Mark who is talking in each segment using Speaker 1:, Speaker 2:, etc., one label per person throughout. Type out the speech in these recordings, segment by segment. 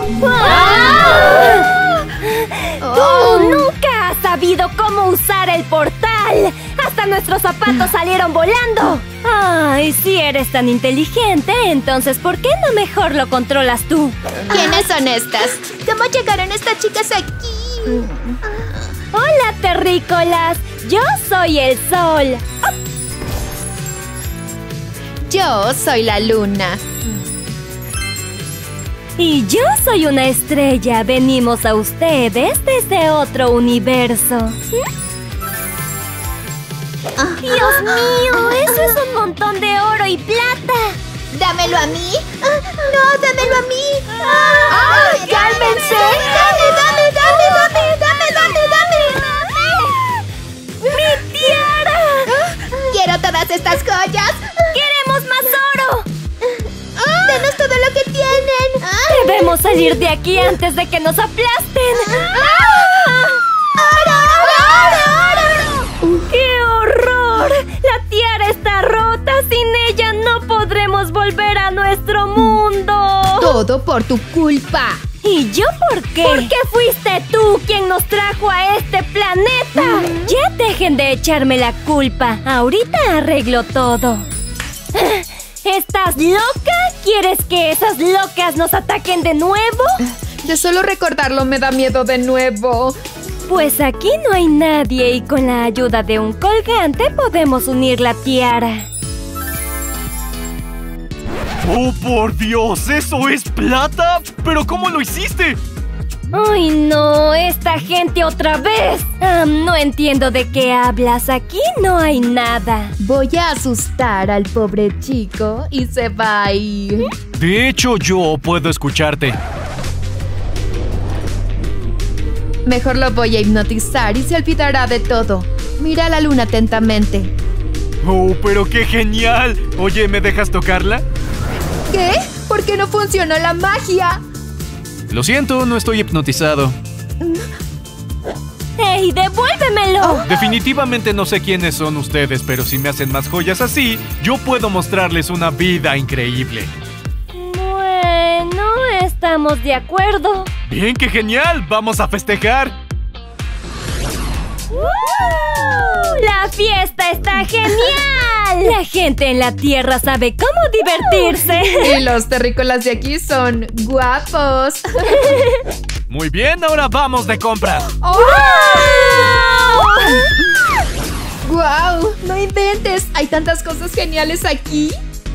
Speaker 1: ¡Tú nunca has sabido cómo usar el portal! ¡Hasta nuestros zapatos salieron volando! Ay, si eres tan inteligente, entonces ¿por qué no mejor lo controlas tú?
Speaker 2: ¿Quiénes son estas? ¿Cómo llegaron estas chicas aquí?
Speaker 1: ¡Hola, terrícolas! ¡Yo soy el sol!
Speaker 2: Yo soy la luna.
Speaker 1: Y yo soy una estrella. Venimos a ustedes desde otro universo. ¡Dios mío! ¡Eso es un montón de oro y plata!
Speaker 2: ¿Dámelo a mí? ¡No, dámelo a mí!
Speaker 1: ¡Cálmense!
Speaker 2: ¡Dame!
Speaker 1: ¡Mi tiara!
Speaker 2: ¡Quiero todas estas joyas!
Speaker 1: ¡Queremos más oro!
Speaker 2: ¡Danos todo lo que tienen!
Speaker 1: ¡Debemos salir de aquí antes de que nos aplasten! ¡Qué horror! La tiara está rota. Sin ella no podremos volver a nuestro mundo.
Speaker 2: Todo por tu culpa.
Speaker 1: ¿Y yo por qué? Porque fuiste tú quien nos trajo a este planeta. Ya dejen de echarme la culpa. Ahorita arreglo todo. ¿Estás loca? ¿Quieres que esas locas nos ataquen de nuevo?
Speaker 2: De solo recordarlo me da miedo de nuevo.
Speaker 1: Pues aquí no hay nadie y con la ayuda de un colgante podemos unir la tiara.
Speaker 3: ¡Oh, por Dios! ¿Eso es plata? ¿Pero cómo lo hiciste?
Speaker 1: ¡Ay, no! ¡Esta gente otra vez! No entiendo de qué hablas. Aquí no hay nada.
Speaker 2: Voy a asustar al pobre chico y se va a ir.
Speaker 3: De hecho, yo puedo escucharte.
Speaker 2: Mejor lo voy a hipnotizar y se olvidará de todo. Mira a la luna atentamente.
Speaker 3: ¡Oh, pero qué genial! Oye, ¿me dejas tocarla?
Speaker 2: ¿Qué? ¿Por qué no funcionó la magia?
Speaker 3: Lo siento, no estoy hipnotizado.
Speaker 1: ¡Ey, devuélvemelo!
Speaker 3: Definitivamente no sé quiénes son ustedes, pero si me hacen más joyas así, yo puedo mostrarles una vida increíble.
Speaker 1: Bueno, estamos de acuerdo.
Speaker 3: ¡Bien, qué genial! ¡Vamos a festejar!
Speaker 1: ¡La fiesta está genial! La gente en la Tierra sabe cómo divertirse.
Speaker 2: Y los terrícolas de aquí son guapos.
Speaker 3: Muy bien, ahora vamos de compras.
Speaker 2: ¡Guau! ¡No inventes! ¿Hay tantas cosas geniales aquí?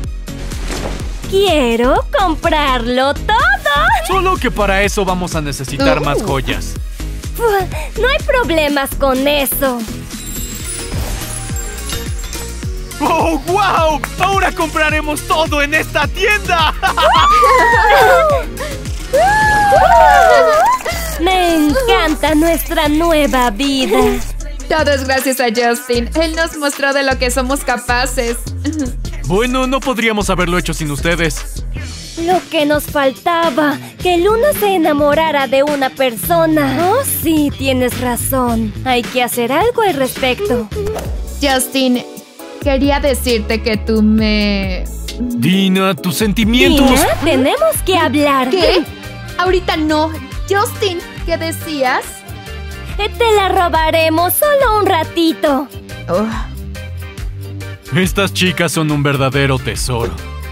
Speaker 1: Quiero comprarlo todo.
Speaker 3: Solo que para eso vamos a necesitar más joyas.
Speaker 1: No hay problemas con eso.
Speaker 3: ¡Oh, wow! ¡Ahora compraremos todo en esta tienda!
Speaker 1: Me encanta nuestra nueva vida.
Speaker 2: Todo es gracias a Justin. Él nos mostró de lo que somos capaces.
Speaker 3: Bueno, no podríamos haberlo hecho sin ustedes.
Speaker 1: Lo que nos faltaba, que Luna se enamorara de una persona. Oh, sí, tienes razón. Hay que hacer algo al respecto.
Speaker 2: Justin, quería decirte que tú me...
Speaker 3: Dina, tus sentimientos...
Speaker 1: Dina, tenemos que hablar.
Speaker 2: ¿Qué? Ahorita no. Justin, ¿qué decías?
Speaker 1: Te la robaremos solo un ratito.
Speaker 3: Estas chicas son un verdadero tesoro.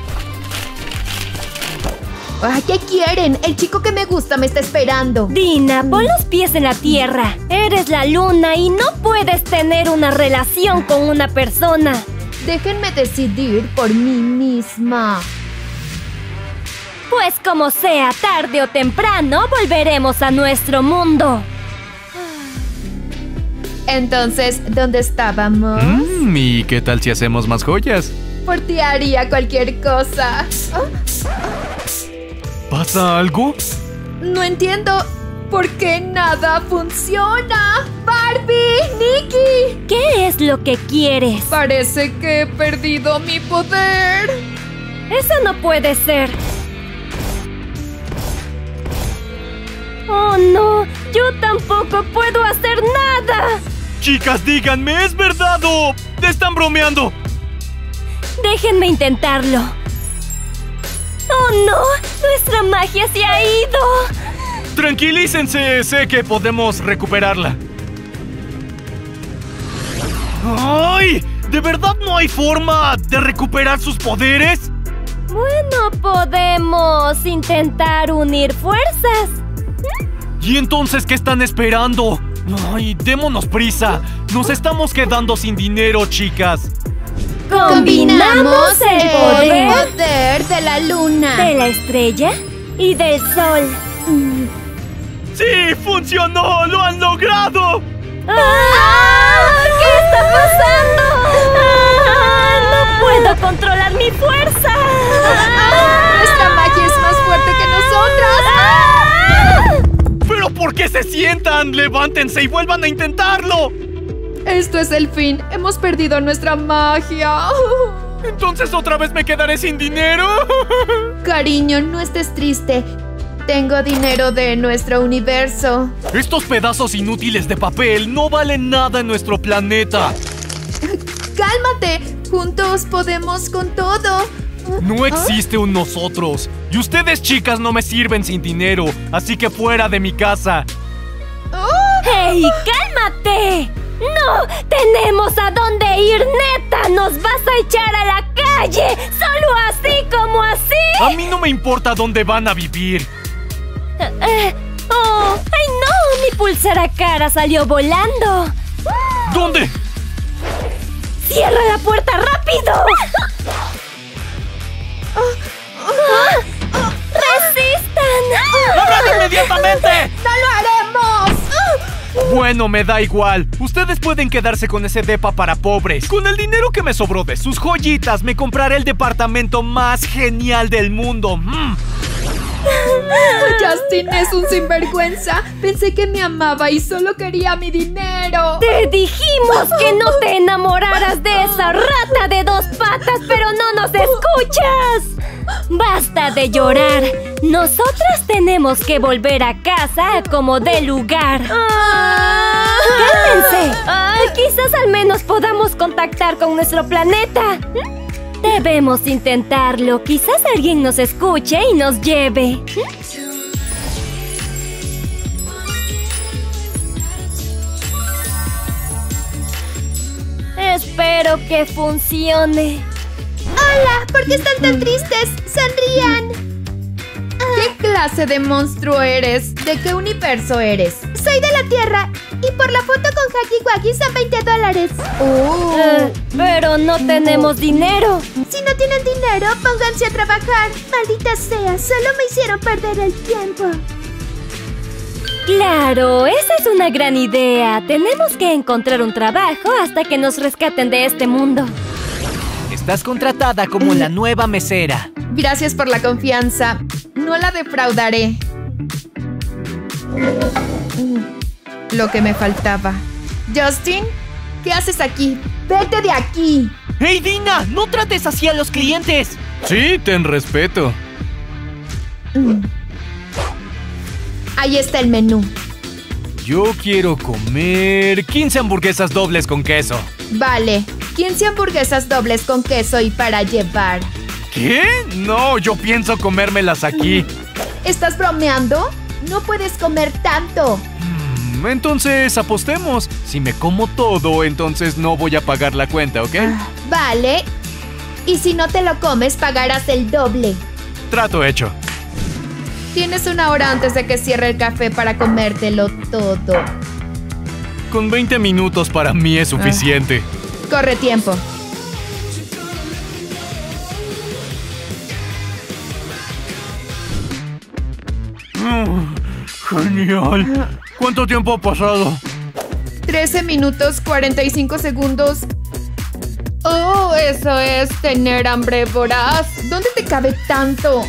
Speaker 2: ¿Qué quieren? El chico que me gusta me está esperando.
Speaker 1: Dina, pon los pies en la tierra. Eres la luna y no puedes tener una relación con una persona.
Speaker 2: Déjenme decidir por mí misma.
Speaker 1: Pues como sea, tarde o temprano volveremos a nuestro mundo.
Speaker 2: Entonces, ¿dónde estábamos?
Speaker 3: ¿Y qué tal si hacemos más joyas?
Speaker 2: Por ti haría cualquier cosa.
Speaker 3: ¿Pasa algo?
Speaker 2: No entiendo por qué nada funciona. ¡Barbie! ¡Nikki!
Speaker 1: ¿Qué es lo que quieres?
Speaker 2: Parece que he perdido mi poder.
Speaker 1: Eso no puede ser. ¡Oh, no! ¡Yo tampoco puedo hacer nada!
Speaker 3: Chicas, díganme, ¿es verdad o te están bromeando?
Speaker 1: Déjenme intentarlo. ¡Oh, no! ¡Nuestra magia se ha ido!
Speaker 3: Tranquilícense, sé que podemos recuperarla. ¡Ay! ¿De verdad no hay forma de recuperar sus poderes?
Speaker 1: Bueno, podemos intentar unir fuerzas.
Speaker 3: ¿Y entonces qué están esperando? ¡Ay, démonos prisa! Nos estamos quedando sin dinero, chicas.
Speaker 1: Combinamos el
Speaker 2: poder de la luna,
Speaker 1: de la estrella y del sol.
Speaker 3: ¡Sí! ¡Funcionó! ¡Lo han logrado!
Speaker 1: ¿Qué está pasando? ¡No puedo controlar mi fuerza!
Speaker 2: ¡Nuestra magia es más fuerte que nosotras!
Speaker 3: ¿Pero por qué se sientan? ¡Levántense y vuelvan a intentarlo!
Speaker 2: Esto es el fin. Hemos perdido nuestra magia.
Speaker 3: ¿Entonces otra vez me quedaré sin dinero?
Speaker 2: Cariño, no estés triste. Tengo dinero de nuestro universo.
Speaker 3: Estos pedazos inútiles de papel no valen nada en nuestro planeta.
Speaker 2: ¡Cálmate! Juntos podemos con todo.
Speaker 3: No existe un nosotros. Y ustedes, chicas, no me sirven sin dinero. Así que fuera de mi casa.
Speaker 1: ¡Hey, cálmate! ¡No! ¡Tenemos a dónde ir, neta! ¡Nos vas a echar a la calle! ¡Solo así como así!
Speaker 3: A mí no me importa dónde van a vivir.
Speaker 1: ¡Oh! ¡Ay, no! ¡Mi pulsera cara salió volando!
Speaker 3: ¿Dónde?
Speaker 1: ¡Cierra la puerta rápido! ¡Resistan!
Speaker 3: ¡Abran inmediatamente!
Speaker 2: ¡No lo haremos!
Speaker 3: Bueno, me da igual. Ustedes pueden quedarse con ese depa para pobres. Con el dinero que me sobró de sus joyitas, me compraré el departamento más genial del mundo.
Speaker 2: Justin es un sinvergüenza. Pensé que me amaba y solo quería mi dinero.
Speaker 1: Te dijimos que no te enamoraras de esa rata de dos patas, pero no nos escuchas. Basta de llorar. Nosotras tenemos que volver a casa como de lugar. ¡Cálmense! Quizás al menos podamos contactar con nuestro planeta. Debemos intentarlo. Quizás alguien nos escuche y nos lleve. Espero que funcione.
Speaker 2: ¡Hola! ¿Por qué están tan tristes? ¡Sonrían! ¿Qué clase de monstruo eres? ¿De qué universo eres? Soy de la Tierra y por la foto con Huggy Wuggy son $20.
Speaker 1: Pero no tenemos dinero.
Speaker 2: Si no tienen dinero, pónganse a trabajar. Maldita sea, solo me hicieron perder el tiempo.
Speaker 1: Claro, esa es una gran idea. Tenemos que encontrar un trabajo hasta que nos rescaten de este mundo.
Speaker 4: Estás contratada como la nueva mesera.
Speaker 2: Gracias por la confianza. No la defraudaré. Lo que me faltaba. Justin, ¿qué haces aquí? ¡Vete de aquí!
Speaker 4: ¡Hey, Dina! ¡No trates así a los clientes!
Speaker 3: Sí, ten respeto.
Speaker 2: Ahí está el menú.
Speaker 3: Yo quiero comer 15 hamburguesas dobles con queso.
Speaker 2: Vale, 15 hamburguesas dobles con queso y para llevar.
Speaker 3: ¿Qué? No, yo pienso comérmelas aquí.
Speaker 2: ¿Estás bromeando? No puedes comer tanto.
Speaker 3: Entonces apostemos. Si me como todo, entonces no voy a pagar la cuenta, ¿ok?
Speaker 2: Vale. Y si no te lo comes, pagarás el doble.
Speaker 3: Trato hecho.
Speaker 2: Tienes 1 hora antes de que cierre el café para comértelo todo.
Speaker 3: Con 20 minutos para mí es suficiente.
Speaker 2: Corre tiempo.
Speaker 3: Genial. ¿Cuánto tiempo ha pasado?
Speaker 2: 13 minutos 45 segundos. Oh, eso es tener hambre voraz. ¿Dónde te cabe tanto?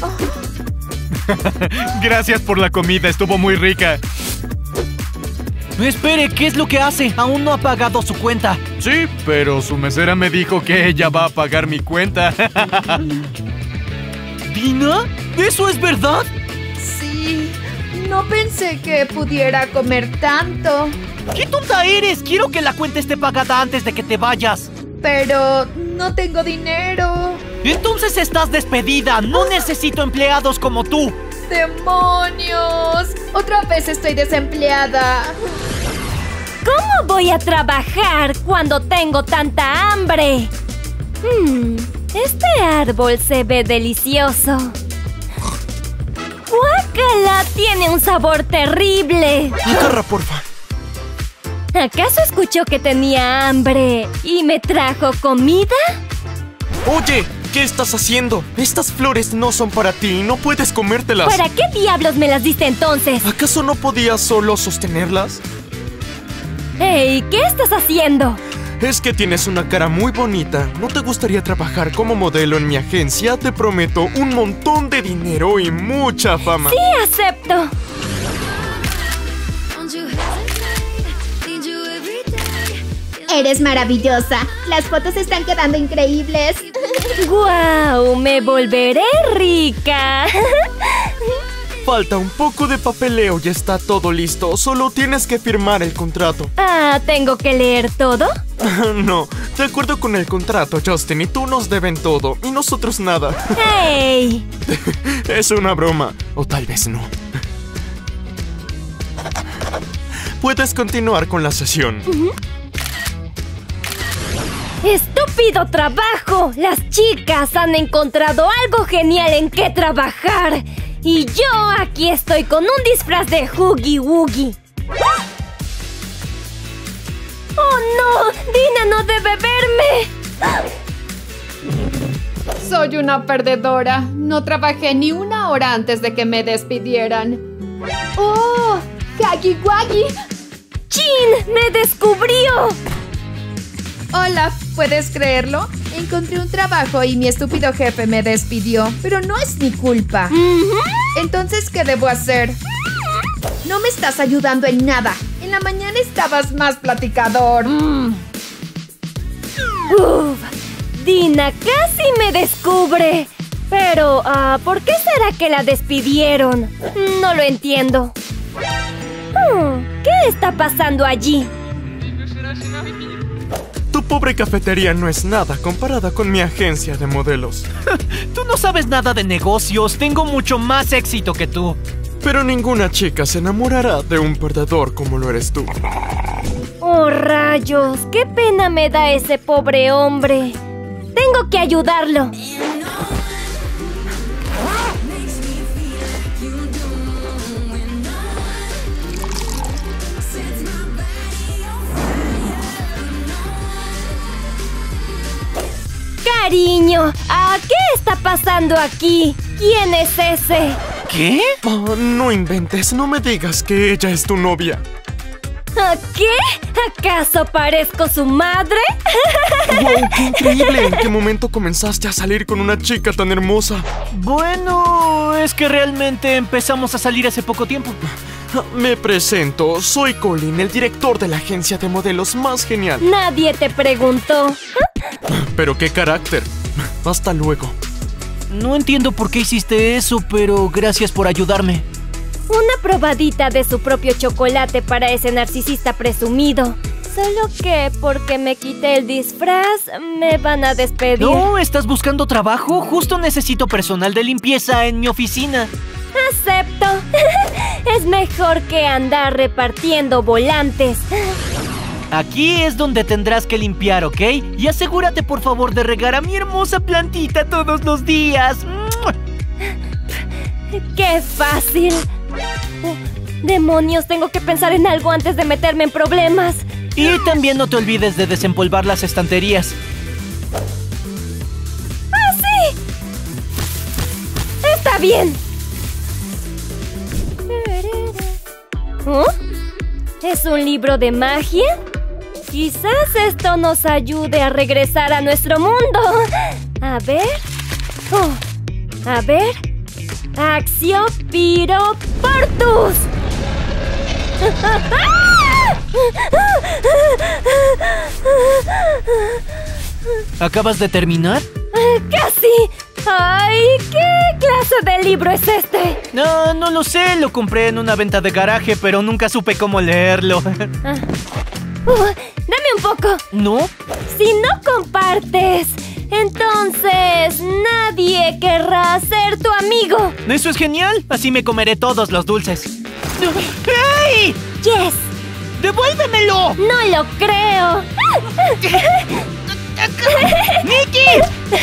Speaker 3: Gracias por la comida, estuvo muy rica.
Speaker 4: Espere, ¿qué es lo que hace? Aún no ha pagado su cuenta.
Speaker 3: Sí, pero su mesera me dijo que ella va a pagar mi cuenta.
Speaker 4: ¿Dina? ¿Eso es verdad?
Speaker 2: Sí, no pensé que pudiera comer tanto.
Speaker 4: ¡Qué tonta eres! Quiero que la cuenta esté pagada antes de que te vayas.
Speaker 2: Pero no tengo dinero.
Speaker 3: Entonces estás despedida. No necesito empleados como tú.
Speaker 2: ¡Demonios! Otra vez estoy desempleada.
Speaker 1: ¿Cómo voy a trabajar cuando tengo tanta hambre? Este árbol se ve delicioso. ¡Guácala! Tiene un sabor terrible.
Speaker 5: Agarra, porfa.
Speaker 1: ¿Acaso escuchó que tenía hambre y me trajo comida?
Speaker 5: Oye, ¿qué estás haciendo? Estas flores no son para ti y no puedes comértelas.
Speaker 1: ¿Para qué diablos me las diste entonces?
Speaker 5: ¿Acaso no podías solo sostenerlas?
Speaker 1: ¡Hey! ¿Qué estás haciendo?
Speaker 5: Es que tienes una cara muy bonita. ¿No te gustaría trabajar como modelo en mi agencia? Te prometo un montón de dinero y mucha fama.
Speaker 1: ¡Sí, acepto!
Speaker 2: Eres maravillosa. Las fotos están quedando increíbles.
Speaker 1: ¡Guau! ¡Me volveré rica!
Speaker 5: Falta un poco de papeleo y está todo listo. Solo tienes que firmar el contrato.
Speaker 1: Ah, ¿tengo que leer todo?
Speaker 5: No, de acuerdo con el contrato, Justin y tú nos deben todo y nosotros nada.
Speaker 1: ¡Hey!
Speaker 5: Es una broma, o tal vez no. Puedes continuar con la sesión.
Speaker 1: ¡Estúpido trabajo! Las chicas han encontrado algo genial en qué trabajar. Y yo aquí estoy con un disfraz de Oogie Woogie. ¡Oh, no! ¡Dina no debe verme!
Speaker 2: Soy una perdedora. No trabajé ni una hora antes de que me despidieran. ¡Oh! ¡Huggy Wuggy!
Speaker 1: ¡Chin! ¡Me descubrió!
Speaker 2: Hola, ¿puedes creerlo? Encontré un trabajo y mi estúpido jefe me despidió, pero no es mi culpa. Entonces, ¿qué debo hacer? No me estás ayudando en nada. En la mañana estabas más platicador.
Speaker 1: Uf, Dina casi me descubre. Pero, ¿por qué será que la despidieron? No lo entiendo. ¿Qué está pasando allí?
Speaker 5: Tu pobre cafetería no es nada comparada con mi agencia de modelos.
Speaker 3: Tú no sabes nada de negocios. Tengo mucho más éxito que tú.
Speaker 5: Pero ninguna chica se enamorará de un perdedor como lo eres tú.
Speaker 1: ¡Oh, rayos! ¡Qué pena me da ese pobre hombre! ¡Tengo que ayudarlo! Cariño, ¿qué está pasando aquí? ¿Quién es ese?
Speaker 3: ¿Qué?
Speaker 5: Oh, no inventes, no me digas que ella es tu novia.
Speaker 1: ¿Qué? ¿Acaso parezco su madre?
Speaker 5: ¡Wow! ¡Qué increíble! ¿En qué momento comenzaste a salir con una chica tan hermosa?
Speaker 3: Bueno, es que realmente empezamos a salir hace poco tiempo.
Speaker 5: Me presento, soy Colin, el director de la agencia de modelos más genial.
Speaker 1: Nadie te preguntó.
Speaker 5: Pero qué carácter. Hasta luego.
Speaker 3: No entiendo por qué hiciste eso, pero gracias por ayudarme.
Speaker 1: Una probadita de su propio chocolate para ese narcisista presumido. Solo que porque me quité el disfraz, me van a despedir.
Speaker 3: No, ¿estás buscando trabajo? Justo necesito personal de limpieza en mi oficina.
Speaker 1: ¡Acepto! Es mejor que andar repartiendo volantes.
Speaker 3: Aquí es donde tendrás que limpiar, ¿ok? Y asegúrate, por favor, de regar a mi hermosa plantita todos los días.
Speaker 1: ¡Qué fácil! ¡Demonios! Tengo que pensar en algo antes de meterme en problemas.
Speaker 3: Y también no te olvides de desempolvar las estanterías.
Speaker 1: ¡Ah, sí! ¡Está bien! ¿Oh? ¿Es un libro de magia? Quizás esto nos ayude a regresar a nuestro mundo. A ver... Oh, a ver... ¡Accio Piro Portus!
Speaker 3: ¿Acabas de terminar?
Speaker 1: ¡Casi! ¡Ay! ¿Qué clase de libro es este?
Speaker 3: No lo sé. Lo compré en una venta de garaje, pero nunca supe cómo leerlo.
Speaker 1: Dame un poco.
Speaker 3: ¿No?
Speaker 1: Si no compartes, Entonces, nadie querrá ser tu amigo.
Speaker 4: Eso es genial. Así me comeré todos los dulces. ¡Hey!
Speaker 1: Yes.
Speaker 4: ¡Devuélvemelo!
Speaker 1: No lo creo.
Speaker 4: ¡Nikki!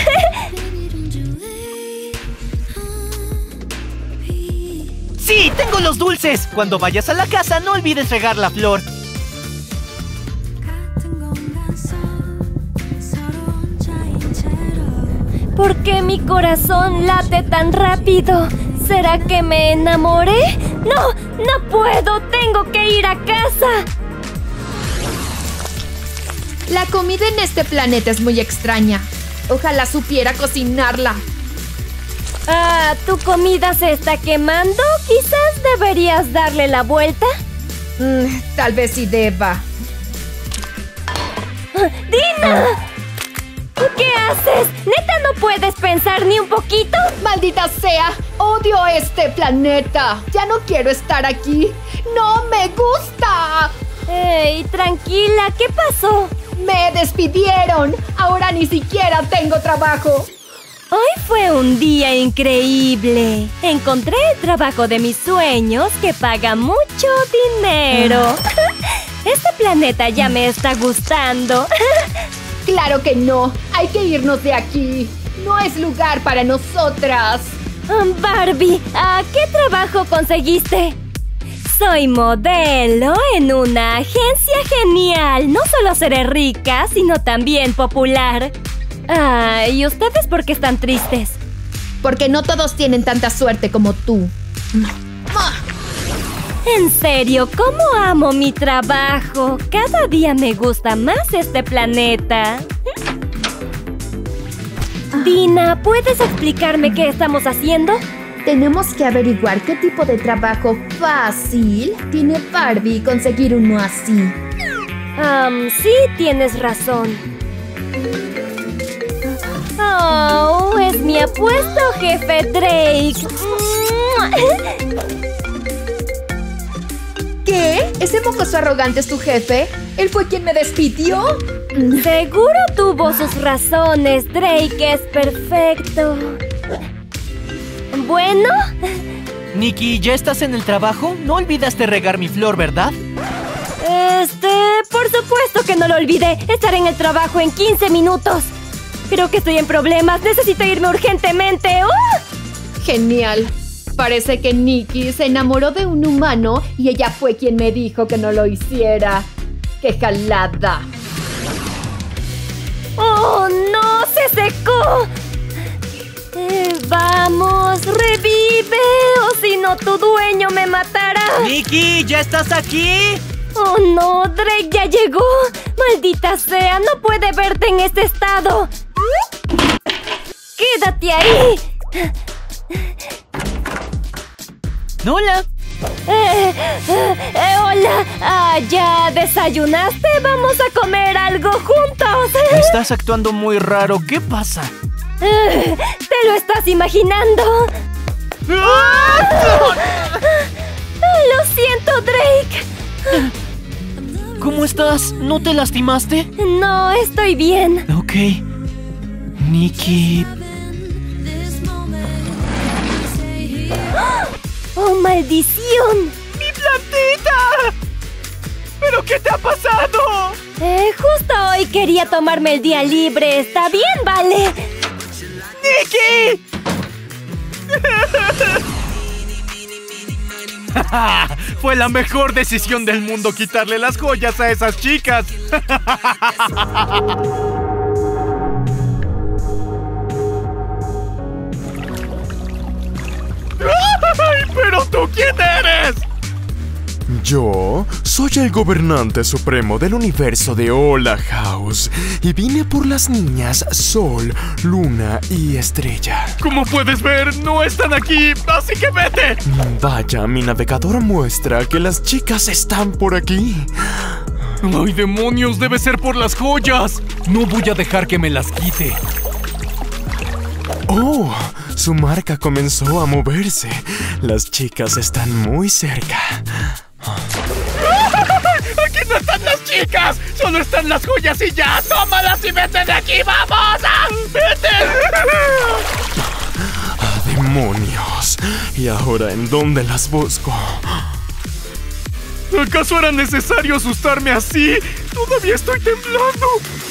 Speaker 4: ¡Sí! ¡Tengo los dulces! Cuando vayas a la casa, no olvides regar la flor.
Speaker 1: ¿Por qué mi corazón late tan rápido? ¿Será que me enamoré? ¡No! ¡No puedo! ¡Tengo que ir a casa!
Speaker 2: La comida en este planeta es muy extraña. Ojalá supiera cocinarla.
Speaker 1: Ah, ¿tu comida se está quemando? Quizás deberías darle la vuelta.
Speaker 2: Tal vez sí deba.
Speaker 1: ¡Dina! ¿Qué haces? ¿Neta no puedes pensar ni un poquito?
Speaker 2: ¡Maldita sea! ¡Odio este planeta! ¡Ya no quiero estar aquí! ¡No me gusta!
Speaker 1: ¡Ey, tranquila! ¿Qué pasó?
Speaker 2: ¡Me despidieron! ¡Ahora ni siquiera tengo trabajo!
Speaker 1: Hoy fue un día increíble. Encontré el trabajo de mis sueños que paga mucho dinero. Este planeta ya me está gustando.
Speaker 2: ¡Claro que no! ¡Hay que irnos de aquí! ¡No es lugar para nosotras!
Speaker 1: Barbie, ¿a qué trabajo conseguiste? Soy modelo en una agencia genial. No solo seré rica, sino también popular. ¿Y ustedes por qué están tristes?
Speaker 2: Porque no todos tienen tanta suerte como tú.
Speaker 1: En serio, ¿cómo amo mi trabajo? Cada día me gusta más este planeta. Dina, ¿puedes explicarme qué estamos haciendo?
Speaker 2: Tenemos que averiguar qué tipo de trabajo fácil tiene Barbie y conseguir uno así.
Speaker 1: Sí, tienes razón. Oh, es mi apuesto jefe Drake.
Speaker 2: ¿Qué? ¿Ese mocoso arrogante es tu jefe? ¿Él fue quien me despidió?
Speaker 1: Seguro tuvo sus razones. Drake es perfecto. Bueno.
Speaker 4: Nikki, ¿ya estás en el trabajo? No olvidaste regar mi flor, ¿verdad?
Speaker 1: Por supuesto que no lo olvidé. Estaré en el trabajo en 15 minutos. Creo que estoy en problemas. Necesito irme urgentemente.
Speaker 2: Genial. Parece que Nikki se enamoró de un humano y ella fue quien me dijo que no lo hiciera. ¡Qué jalada!
Speaker 1: ¡Oh, no! ¡Se secó! Vamos, revive, o si no tu dueño me matará.
Speaker 4: Nikki, ¿ya estás aquí?
Speaker 1: Oh no, Drake ya llegó. Maldita sea, no puede verte en este estado. Quédate ahí.
Speaker 4: Hola.
Speaker 1: Hola. ¿Ya desayunaste? Vamos a comer algo juntos.
Speaker 4: Estás actuando muy raro. ¿Qué pasa?
Speaker 1: ¿Te lo estás imaginando? Lo siento, Drake.
Speaker 4: ¿Cómo estás? ¿No te lastimaste?
Speaker 1: No, estoy bien.
Speaker 4: Ok. Nikki...
Speaker 1: ¡Oh, maldición!
Speaker 3: ¡Mi plantita! ¿Pero qué te ha pasado?
Speaker 1: Justo hoy quería tomarme el día libre. ¿Está bien, vale?
Speaker 3: ¡Nikki! Fue la mejor decisión del mundo quitarle las joyas a esas chicas. ¡Ay, pero tú quién eres!
Speaker 5: Yo soy el gobernante supremo del universo de Hola House y vine por las niñas Sol, Luna y Estrella.
Speaker 3: Como puedes ver, no están aquí, así que vete.
Speaker 5: Vaya, mi navegador muestra que las chicas están por aquí.
Speaker 3: ¡Ay, demonios! Debe ser por las joyas. No voy a dejar que me las quite.
Speaker 5: Oh, su marca comenzó a moverse. Las chicas están muy cerca.
Speaker 3: ¡Aquí ¡No están las chicas! ¡Solo están las joyas y ya! ¡Tómalas y vete de aquí! ¡Vamos! ¡Vete!
Speaker 5: ¡Demonios! ¿Y ahora en dónde las busco?
Speaker 3: ¿Acaso era necesario asustarme así? ¡Todavía estoy temblando!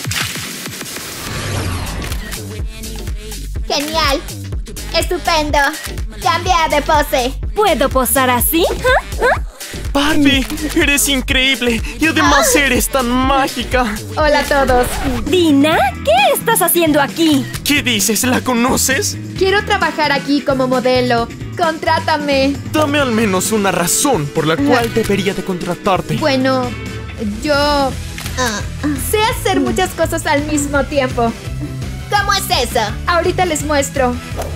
Speaker 2: ¡Genial! ¡Estupendo! ¡Cambia de pose!
Speaker 1: ¿Puedo posar así?
Speaker 5: Barbie, eres increíble y además eres tan mágica.
Speaker 2: Hola a todos.
Speaker 1: Dina, ¿qué estás haciendo aquí?
Speaker 5: ¿Qué dices? ¿La conoces?
Speaker 2: Quiero trabajar aquí como modelo. ¡Contrátame!
Speaker 5: Dame al menos una razón por la cual debería de contratarte.
Speaker 2: Bueno, yo sé hacer muchas cosas al mismo tiempo. ¿Cómo es eso? Ahorita les muestro.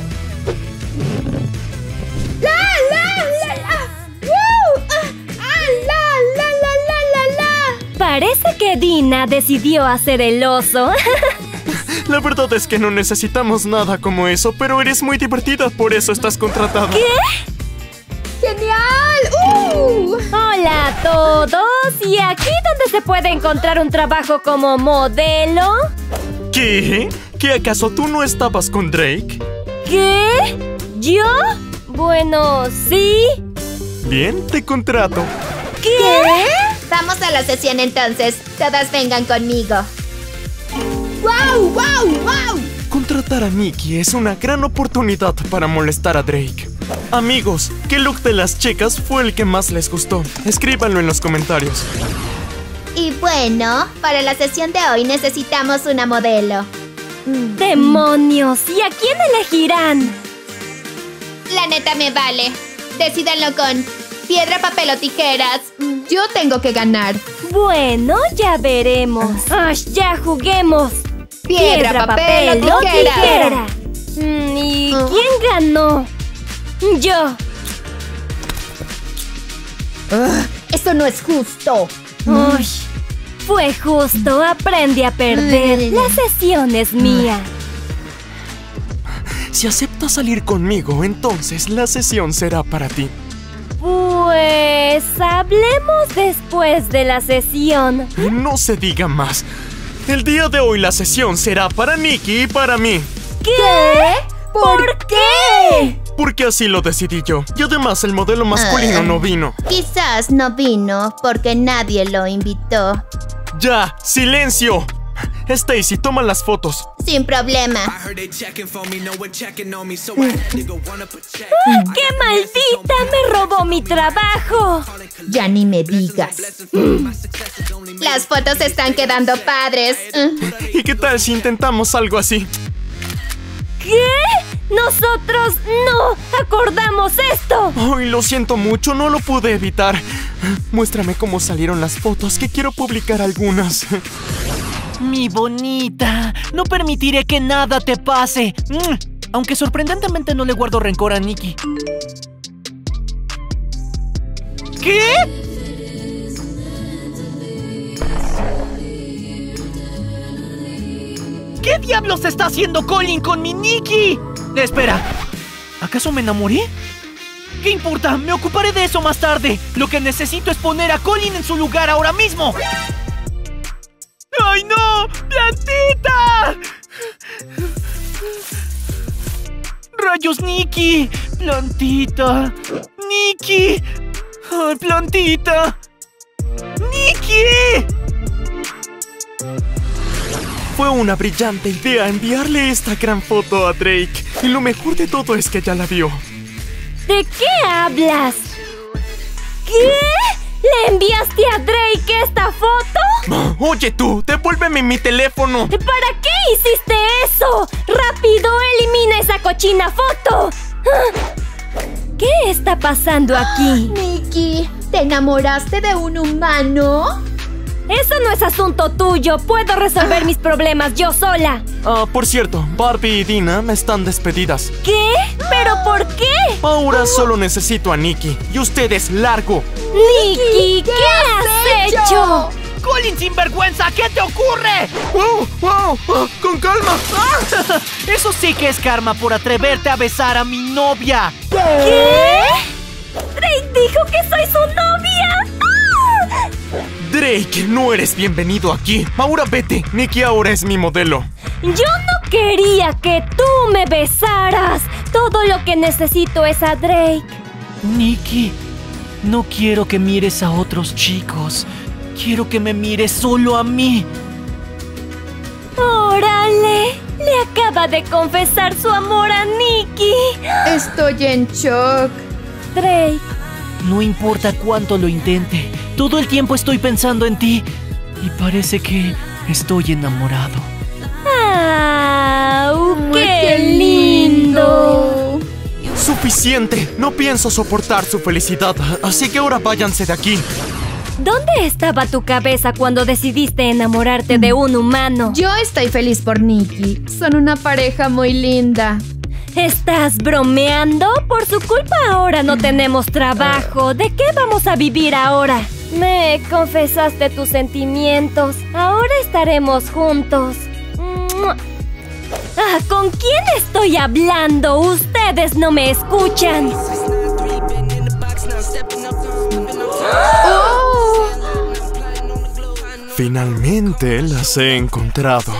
Speaker 2: ¡La, la, la, la! ¡Woo! ¡La!
Speaker 1: Parece que Dina decidió hacer el oso.
Speaker 5: La verdad es que no necesitamos nada como eso, pero eres muy divertida, por eso estás contratada.
Speaker 1: ¿Qué?
Speaker 2: ¡Genial!
Speaker 1: Hola a todos. ¿Y aquí dónde se puede encontrar un trabajo como modelo?
Speaker 5: ¿Qué? ¿Que acaso tú no estabas con Drake?
Speaker 1: ¿Qué? ¿Yo? Bueno, sí.
Speaker 5: Bien, te contrato.
Speaker 1: ¿Qué?
Speaker 2: Vamos a la sesión entonces. Todas vengan conmigo. ¡Wow! ¡Wow! ¡Wow!
Speaker 5: Contratar a Nikki es una gran oportunidad para molestar a Drake. Amigos, ¿qué look de las chicas fue el que más les gustó? Escríbanlo en los comentarios.
Speaker 2: Y bueno, para la sesión de hoy necesitamos una modelo.
Speaker 1: ¡Demonios! ¿Y a quién elegirán?
Speaker 2: La neta me vale. Decídanlo con piedra, papel o tijeras. Yo tengo que ganar.
Speaker 1: Bueno, ya veremos. ¡Ya juguemos!
Speaker 2: Piedra, papel o tijera.
Speaker 1: ¿Y quién ganó? Yo.
Speaker 2: Eso no es justo.
Speaker 1: Uy, fue justo. Aprendí a perder. La sesión es mía.
Speaker 5: Si aceptas salir conmigo, entonces la sesión será para ti.
Speaker 1: Pues hablemos después de la sesión.
Speaker 5: No se diga más. El día de hoy la sesión será para Nikki y para mí.
Speaker 1: ¿Qué? ¿Por qué?
Speaker 5: Porque así lo decidí yo. Y además el modelo masculino no vino.
Speaker 2: Quizás no vino porque nadie lo invitó.
Speaker 5: ¡Ya! ¡Silencio! Stacy, toma las fotos.
Speaker 2: Sin problema.
Speaker 1: ¡Qué maldita! ¡Me robó mi trabajo!
Speaker 2: Ya ni me digas. Las fotos están quedando padres.
Speaker 5: ¿Y qué tal si intentamos algo así?
Speaker 1: ¿Qué? ¡Nosotros no acordamos esto!
Speaker 5: Ay, lo siento mucho, no lo pude evitar. Muéstrame cómo salieron las fotos, que quiero publicar algunas.
Speaker 4: Mi bonita, no permitiré que nada te pase. Aunque sorprendentemente no le guardo rencor a Nikki. ¿Qué? ¿Qué diablos está haciendo Colin con mi Nikki? Espera, ¿acaso me enamoré? ¿Qué importa? Me ocuparé de eso más tarde. Lo que necesito es poner a Colin en su lugar ahora mismo. ¡Ay, no! ¡Plantita! ¡Rayos, Nikki! ¡Plantita! ¡Nikki! ¡Ay, Plantita! ¡Nikki!
Speaker 5: Fue una brillante idea enviarle esta gran foto a Drake. Y lo mejor de todo es que ya la vio.
Speaker 1: ¿De qué hablas? ¿Qué? ¿Le enviaste a Drake esta foto?
Speaker 5: Oye tú, devuélveme mi teléfono.
Speaker 1: ¿Para qué hiciste eso? ¡Rápido, elimina esa cochina foto! ¿Qué está pasando aquí?
Speaker 2: Nikki, ¿te enamoraste de un humano?
Speaker 1: Eso no es asunto tuyo. Puedo resolver mis problemas yo sola.
Speaker 5: Por cierto, Barbie y Dina me están despedidas.
Speaker 1: ¿Qué? ¿Pero por qué?
Speaker 5: Ahora solo necesito a Nikki. Y ustedes, largo.
Speaker 1: Nikki, ¿qué has hecho?
Speaker 4: ¡Colin sinvergüenza! ¿Qué te ocurre?
Speaker 5: ¡Con calma!
Speaker 4: Eso sí que es karma por atreverte a besar a mi novia.
Speaker 1: ¿Qué? Drake dijo que soy su novia.
Speaker 5: Drake Drake, no eres bienvenido aquí. Ahora vete. Nikki ahora es mi modelo.
Speaker 1: Yo no quería que tú me besaras. Todo lo que necesito es a Drake.
Speaker 4: Nikki, no quiero que mires a otros chicos. Quiero que me mires solo a mí.
Speaker 1: ¡Órale! Le acaba de confesar su amor a Nikki.
Speaker 2: Estoy en shock.
Speaker 1: Drake,
Speaker 4: No importa cuánto lo intente, todo el tiempo estoy pensando en ti. Y parece que estoy enamorado.
Speaker 1: ¡au! ¡Qué lindo!
Speaker 5: Suficiente. No pienso soportar su felicidad. Así que ahora váyanse de aquí.
Speaker 1: ¿Dónde estaba tu cabeza cuando decidiste enamorarte de un humano?
Speaker 2: Yo estoy feliz por Nikki. Son una pareja muy linda.
Speaker 1: ¿Estás bromeando? Por su culpa ahora no tenemos trabajo. ¿De qué vamos a vivir ahora? Me confesaste tus sentimientos. Ahora estaremos juntos. ¿Con quién estoy hablando? Ustedes no me escuchan.
Speaker 5: Finalmente las he encontrado.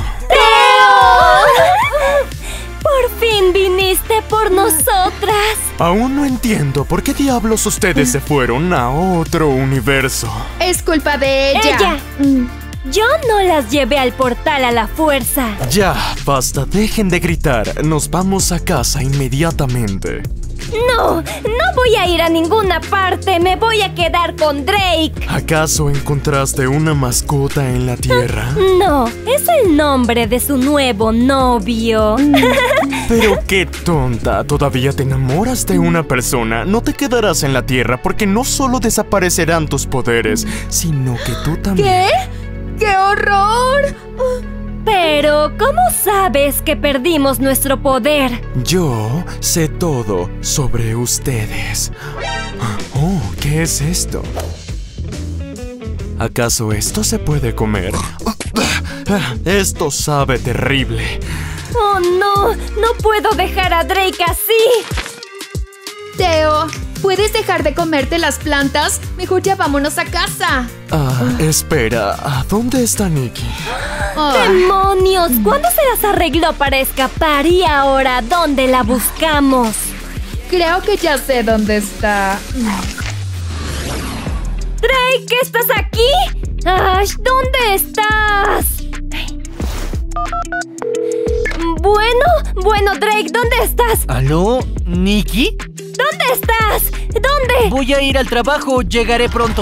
Speaker 1: ¡Por fin viniste por nosotras!
Speaker 5: Aún no entiendo por qué diablos ustedes se fueron a otro universo.
Speaker 2: Es culpa de ella.
Speaker 1: Yo no las llevé al portal a la fuerza.
Speaker 5: Ya, basta, dejen de gritar. Nos vamos a casa inmediatamente.
Speaker 1: No voy a ir a ninguna parte. Me voy a quedar con Drake.
Speaker 5: ¿Acaso encontraste una mascota en la tierra?
Speaker 1: No, es el nombre de su nuevo novio.
Speaker 5: Pero qué tonta, ¿todavía te enamoras de una persona? No te quedarás en la tierra porque no solo desaparecerán tus poderes, sino que tú también.
Speaker 2: ¿Qué? ¡Qué horror!
Speaker 1: Pero, ¿cómo sabes que perdimos nuestro poder?
Speaker 5: Yo sé todo sobre ustedes. Oh, ¿qué es esto? ¿Acaso esto se puede comer? Esto sabe terrible.
Speaker 1: ¡Oh, no! ¡No puedo dejar a Drake así!
Speaker 2: Teo, ¿puedes dejar de comerte las plantas? Mejor ya vámonos a casa.
Speaker 5: Espera, ¿a dónde está Nikki?
Speaker 1: ¡Demonios! ¿Cuándo se las arregló para escapar? ¿Y ahora dónde la buscamos?
Speaker 2: Creo que ya sé dónde está.
Speaker 1: ¡Drake! ¿Estás aquí? ¡Ash! ¿Dónde estás? Bueno, Drake, ¿dónde estás?
Speaker 4: ¿Aló? ¿Nikki?
Speaker 1: ¿Dónde estás? ¿Dónde?
Speaker 4: Voy a ir al trabajo, llegaré pronto.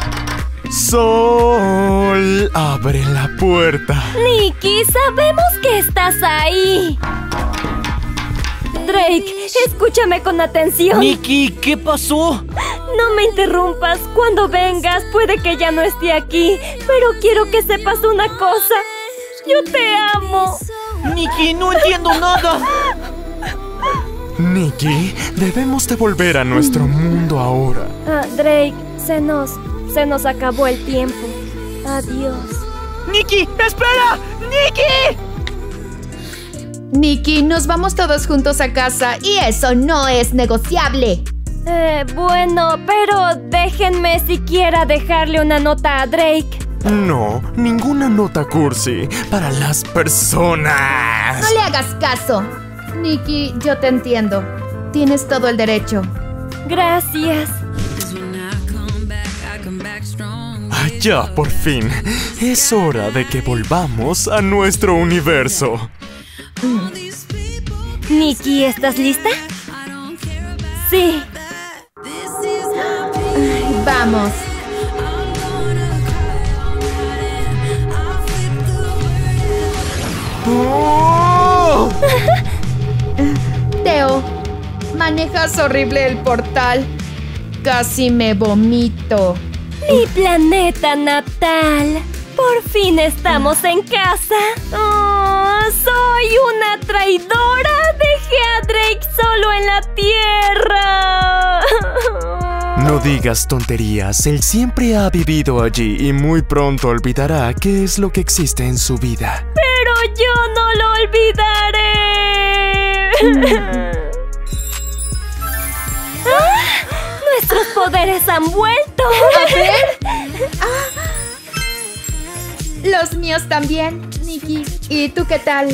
Speaker 5: Sol, abre la puerta.
Speaker 1: Nikki, sabemos que estás ahí. Drake, escúchame con atención.
Speaker 4: Nikki, ¿qué pasó?
Speaker 1: No me interrumpas. Cuando vengas, puede que ya no esté aquí. Pero quiero que sepas una cosa. Yo te amo.
Speaker 4: Nikki, no entiendo nada.
Speaker 5: Nikki, debemos de volver a nuestro mundo ahora.
Speaker 1: Drake, se nos acabó el tiempo. Adiós.
Speaker 4: ¡Nikki, espera! ¡Nikki!
Speaker 2: Nikki, nos vamos todos juntos a casa y eso no es negociable.
Speaker 1: Bueno, pero déjenme siquiera dejarle una nota a Drake.
Speaker 5: No, ninguna nota cursi para las personas.
Speaker 2: No le hagas caso. Nikki, yo te entiendo. Tienes todo el derecho.
Speaker 1: Gracias.
Speaker 5: Ya, por fin. Es hora de que volvamos a nuestro universo.
Speaker 1: Nikki, ¿estás lista? Sí.
Speaker 2: Vamos.
Speaker 5: ¡Oh!
Speaker 2: Teo, manejas horrible el portal. Casi me vomito.
Speaker 1: Mi planeta natal. Por fin estamos en casa. Oh, soy una traidora. Dejé a Drake solo en la tierra.
Speaker 5: No digas tonterías. Él siempre ha vivido allí y muy pronto olvidará qué es lo que existe en su vida.
Speaker 1: Pero yo no lo olvidaré. Nuestros poderes han vuelto.
Speaker 2: A ver. Los míos también, Nikki. ¿Y tú qué tal?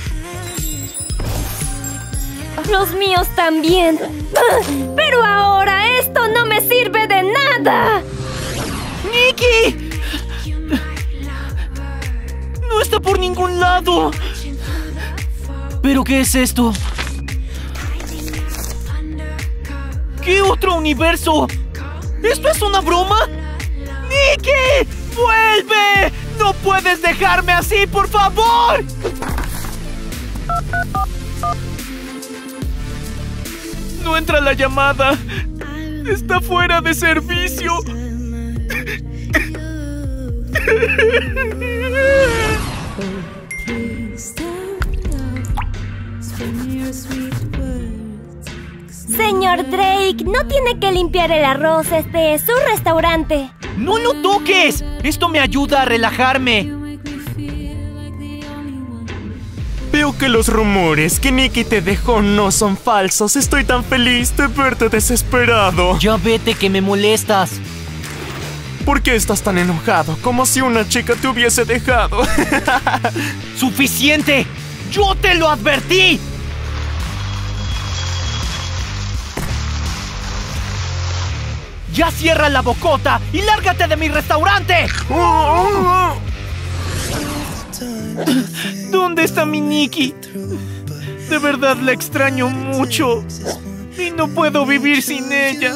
Speaker 1: Los míos también. Pero ahora esto no me sirve de nada.
Speaker 4: ¡Nikki! No está por ningún lado. ¿Pero qué es esto? ¿Qué otro universo? ¿Esto es una broma? ¡Nikki! ¡Vuelve! ¡No puedes dejarme así, por favor! No entra la llamada. Está fuera de servicio.
Speaker 1: Señor Drake, no tiene que limpiar el arroz. Este es su restaurante.
Speaker 4: ¡No lo toques! Esto me ayuda a relajarme.
Speaker 5: Veo que los rumores que Nikki te dejó no son falsos. Estoy tan feliz de verte desesperado.
Speaker 4: Ya vete, que me molestas.
Speaker 5: ¿Por qué estás tan enojado? Como si una chica te hubiese dejado.
Speaker 4: ¡Suficiente! ¡Yo te lo advertí! ¡Ya cierra la bocota y lárgate de mi restaurante! ¿Dónde está mi Nikki? De verdad la extraño mucho. Y no puedo vivir sin ella.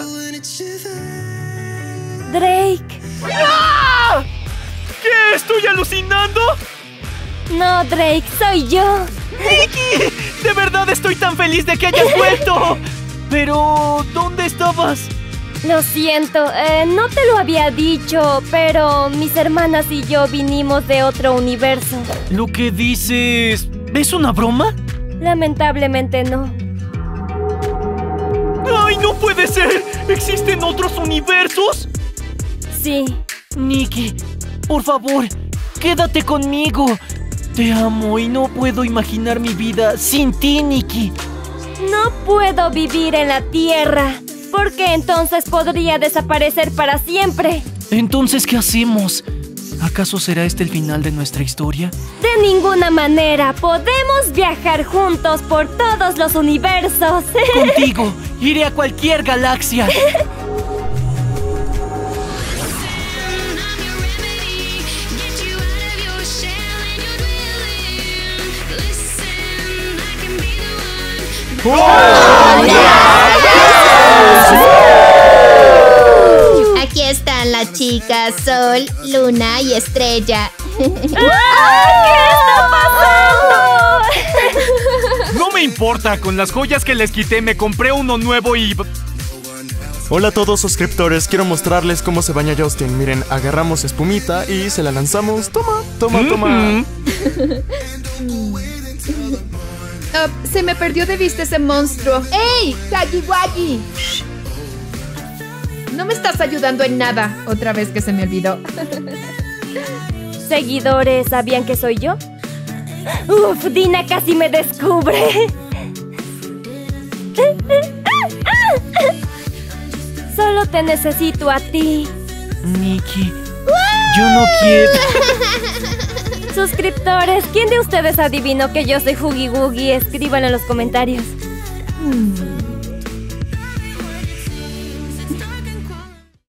Speaker 1: Drake.
Speaker 4: ¡Ah! ¿Qué? ¿Estoy alucinando?
Speaker 1: No, Drake, soy yo.
Speaker 4: ¡Nikki! De verdad estoy tan feliz de que hayas vuelto. Pero, ¿dónde estabas?
Speaker 1: Lo siento, no te lo había dicho, pero mis hermanas y yo vinimos de otro universo.
Speaker 4: ¿Lo que dices es una broma?
Speaker 1: Lamentablemente no.
Speaker 4: ¡Ay, no puede ser! ¿Existen otros universos?
Speaker 1: Sí.
Speaker 4: Nikki, por favor, quédate conmigo. Te amo y no puedo imaginar mi vida sin ti, Nikki.
Speaker 1: No puedo vivir en la Tierra, porque entonces podría desaparecer para siempre.
Speaker 4: Entonces, ¿qué hacemos? ¿Acaso será este el final de nuestra historia?
Speaker 1: De ninguna manera. Podemos viajar juntos por todos los universos.
Speaker 4: Contigo, iré a cualquier galaxia.
Speaker 2: Aquí están las chicas Sol, Luna y Estrella.
Speaker 1: ¿Qué está pasando?
Speaker 3: No me importa, con las joyas que les quité me compré uno nuevo y...
Speaker 5: Hola a todos suscriptores, quiero mostrarles cómo se baña Justin. Miren, agarramos espumita y se la lanzamos. Toma, toma, toma.
Speaker 2: Se me perdió de vista ese monstruo. ¡Ey! ¡Huggy Wuggy! No me estás ayudando en nada. Otra vez que se me olvidó.
Speaker 1: ¿Seguidores sabían que soy yo? Uf, Dina casi me descubre. Solo te necesito a ti.
Speaker 4: Nikki, yo no quiero...
Speaker 1: Suscriptores, ¿quién de ustedes adivinó que yo soy Huggy Wuggy? Escríbanlo en los comentarios.